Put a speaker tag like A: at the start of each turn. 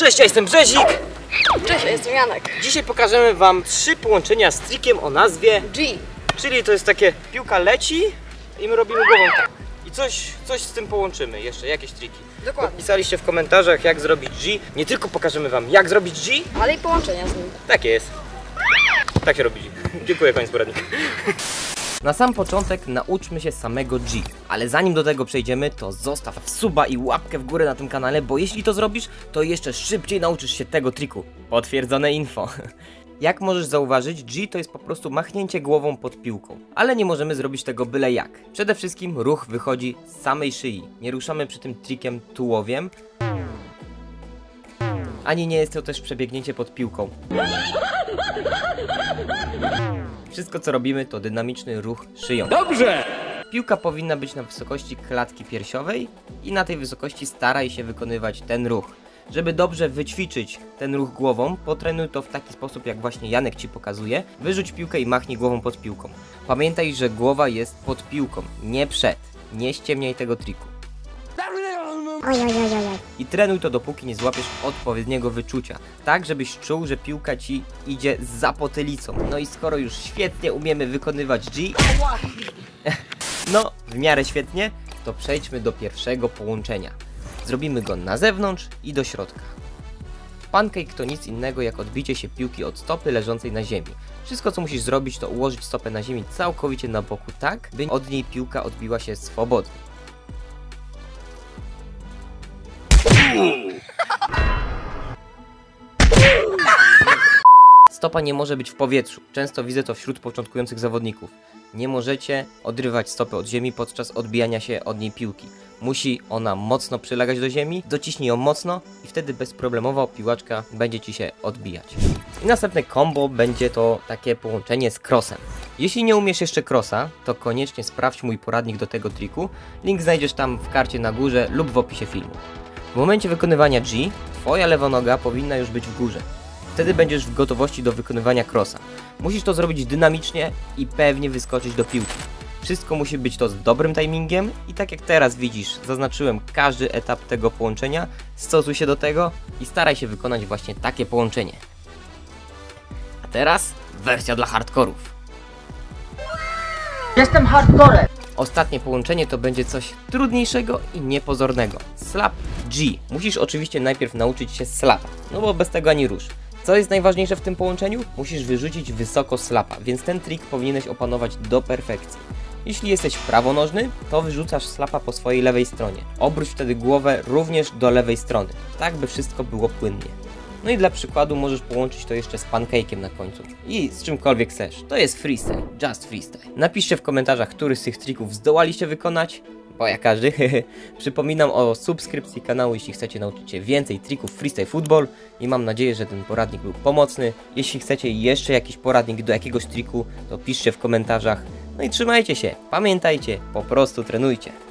A: Cześć, ja jestem Brzezik.
B: Cześć, ja jestem Janek.
A: Dzisiaj pokażemy wam 3 połączenia z trikiem o nazwie
B: G.
A: Czyli to jest takie, piłka leci i my robimy głową tak. I coś z tym połączymy, jeszcze jakieś triki.
B: Dokładnie.
A: Pisaliście w komentarzach, jak zrobić G. Nie tylko pokażemy wam, jak zrobić G.
B: Ale i połączenia z nim.
A: Takie jest. Tak się robi G. Dziękuję, koniec poradnika. Na sam początek nauczmy się samego G, ale zanim do tego przejdziemy, to zostaw suba i łapkę w górę na tym kanale, bo jeśli to zrobisz, to jeszcze szybciej nauczysz się tego triku. Potwierdzone info. Jak możesz zauważyć, G to jest po prostu machnięcie głową pod piłką, ale nie możemy zrobić tego byle jak. Przede wszystkim ruch wychodzi z samej szyi, nie ruszamy przy tym trikiem tułowiem, ani nie jest to też przebiegnięcie pod piłką. Wszystko co robimy to dynamiczny ruch szyją. Dobrze! Piłka powinna być na wysokości klatki piersiowej i na tej wysokości staraj się wykonywać ten ruch. Żeby dobrze wyćwiczyć ten ruch głową, potrenuj to w taki sposób jak właśnie Janek ci pokazuje. Wyrzuć piłkę i machnij głową pod piłką. Pamiętaj, że głowa jest pod piłką, nie przed. Nie ściemniaj tego triku. I trenuj to dopóki nie złapiesz odpowiedniego wyczucia. Tak żebyś czuł, że piłka ci idzie za potylicą. No i skoro już świetnie umiemy wykonywać G, no w miarę świetnie, to przejdźmy do pierwszego połączenia. Zrobimy go na zewnątrz i do środka. Pancake to nic innego jak odbicie się piłki od stopy leżącej na ziemi. Wszystko co musisz zrobić to ułożyć stopę na ziemi całkowicie na boku tak, by od niej piłka odbiła się swobodnie. Stopa nie może być w powietrzu. Często widzę to wśród początkujących zawodników. Nie możecie odrywać stopy od ziemi podczas odbijania się od niej piłki. Musi ona mocno przylegać do ziemi, dociśnij ją mocno i wtedy bezproblemowo piłaczka będzie ci się odbijać. I następne combo będzie to takie połączenie z crossem. Jeśli nie umiesz jeszcze crossa, to koniecznie sprawdź mój poradnik do tego triku. Link znajdziesz tam w karcie na górze lub w opisie filmu. W momencie wykonywania G, twoja lewa noga powinna już być w górze. Wtedy będziesz w gotowości do wykonywania crossa. Musisz to zrobić dynamicznie i pewnie wyskoczyć do piłki. Wszystko musi być to z dobrym timingiem i tak jak teraz widzisz, zaznaczyłem każdy etap tego połączenia, stosuj się do tego i staraj się wykonać właśnie takie połączenie. A teraz wersja dla hardkorów.
B: Jestem hardcorem.
A: Ostatnie połączenie to będzie coś trudniejszego i niepozornego. Slap G. Musisz oczywiście najpierw nauczyć się slapa, no bo bez tego ani rusz. Co jest najważniejsze w tym połączeniu? Musisz wyrzucić wysoko slapa, więc ten trik powinieneś opanować do perfekcji. Jeśli jesteś prawonożny, to wyrzucasz slapa po swojej lewej stronie. Obróć wtedy głowę również do lewej strony, tak by wszystko było płynnie. No i dla przykładu możesz połączyć to jeszcze z pancake'iem na końcu. I z czymkolwiek chcesz. To jest freestyle, just freestyle. Napiszcie w komentarzach, który z tych trików zdołaliście wykonać, bo ja każdy. Przypominam o subskrypcji kanału, jeśli chcecie nauczyć się więcej trików freestyle football. I mam nadzieję, że ten poradnik był pomocny. Jeśli chcecie jeszcze jakiś poradnik do jakiegoś triku, to piszcie w komentarzach. No i trzymajcie się, pamiętajcie, po prostu trenujcie.